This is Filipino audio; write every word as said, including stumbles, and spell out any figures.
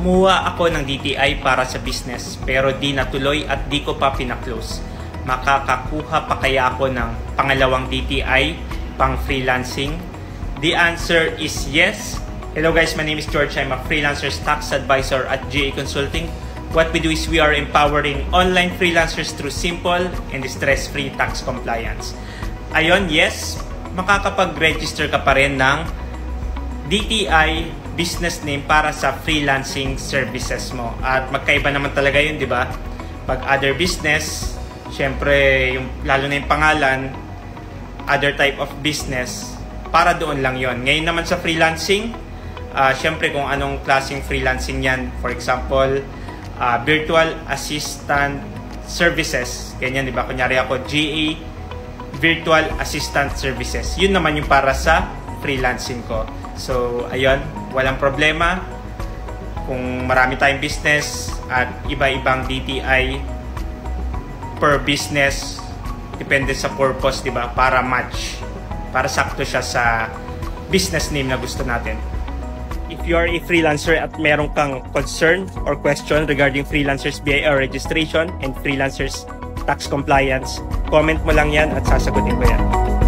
Kumuha ako ng D T I para sa business pero di natuloy at di ko pa pina-close. Makakakuha pa kaya ako ng pangalawang D T I pang freelancing? The answer is yes. Hello guys, my name is George. I'm a freelancer tax advisor at G A Consulting. What we do is we are empowering online freelancers through simple and stress-free tax compliance. Ayon, yes, makakapag-register ka pa rin ng D T I business name para sa freelancing services mo. At magkaiba naman talaga yun, di ba? Pag other business, syempre, yung, lalo na yung pangalan, other type of business, para doon lang yon. Ngayon naman sa freelancing, uh, syempre kung anong klaseng freelancing yan. For example, uh, virtual assistant services. Ganyan, di ba? Kunyari ako, G A Virtual Assistant Services. Yun naman yung para sa freelancing ko. So, ayun, walang problema kung marami tayong business at iba-ibang D T I per business, depende sa purpose, di ba? Para match, para sakto siya sa business name na gusto natin. If you are a freelancer at meron kang concern or question regarding freelancers B I R registration and freelancers tax compliance, comment mo lang yan at sasagutin ko yan.